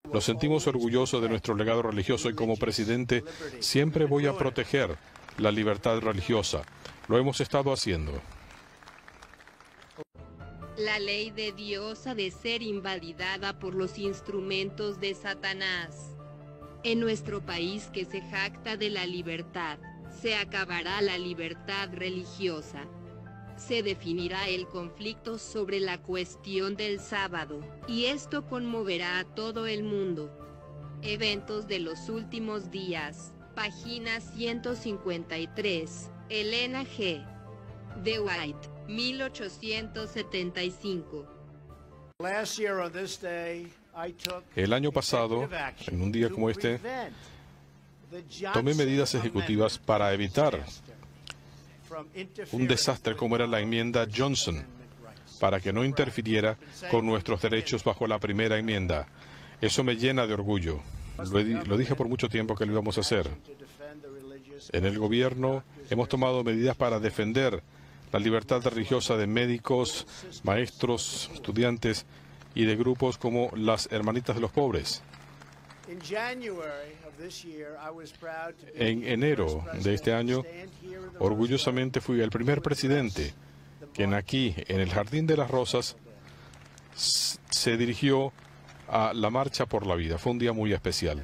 Nos sentimos orgullosos de nuestro legado religioso y como presidente siempre voy a proteger la libertad religiosa. Lo hemos estado haciendo. La ley de Dios ha de ser invalidada por los instrumentos de Satanás. En nuestro país que se jacta de la libertad, se acabará la libertad religiosa. Se definirá el conflicto sobre la cuestión del sábado, y esto conmoverá a todo el mundo. Eventos de los últimos días, página 153, Elena G. de White, 1875. El año pasado, en un día como este, tomé medidas ejecutivas para evitar un desastre como era la enmienda Johnson, para que no interfiriera con nuestros derechos bajo la primera enmienda. Eso me llena de orgullo. Lo dije por mucho tiempo que lo íbamos a hacer. En el gobierno hemos tomado medidas para defender la libertad religiosa de médicos, maestros, estudiantes y de grupos como las Hermanitas de los Pobres. En enero de este año, orgullosamente fui el primer presidente quien aquí, en el Jardín de las Rosas, se dirigió a la Marcha por la Vida. Fue un día muy especial.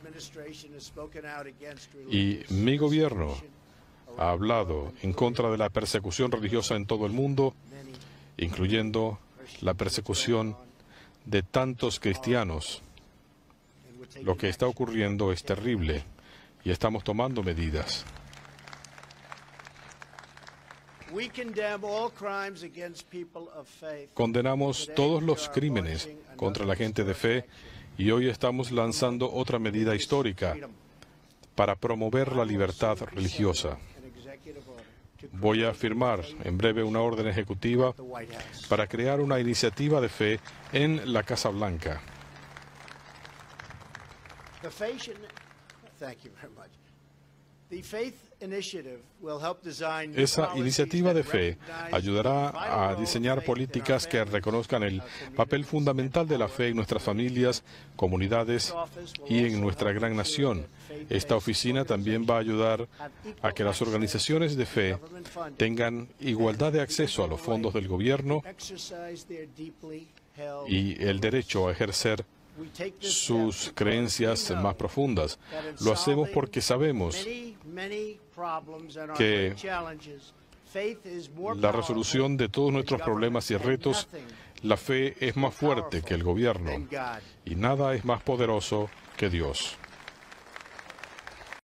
Y mi gobierno ha hablado en contra de la persecución religiosa en todo el mundo, incluyendo la persecución de tantos cristianos. Lo que está ocurriendo es terrible y estamos tomando medidas. Condenamos todos los crímenes contra la gente de fe y hoy estamos lanzando otra medida histórica para promover la libertad religiosa. Voy a firmar en breve una orden ejecutiva para crear una iniciativa de fe en la Casa Blanca. Esa iniciativa de fe ayudará a diseñar políticas que reconozcan el papel fundamental de la fe en nuestras familias, comunidades y en nuestra gran nación. Esta oficina también va a ayudar a que las organizaciones de fe tengan igualdad de acceso a los fondos del gobierno y el derecho a ejercer sus creencias más profundas. Lo hacemos porque sabemos que la resolución de todos nuestros problemas y retos, la fe es más fuerte que el gobierno y nada es más poderoso que Dios.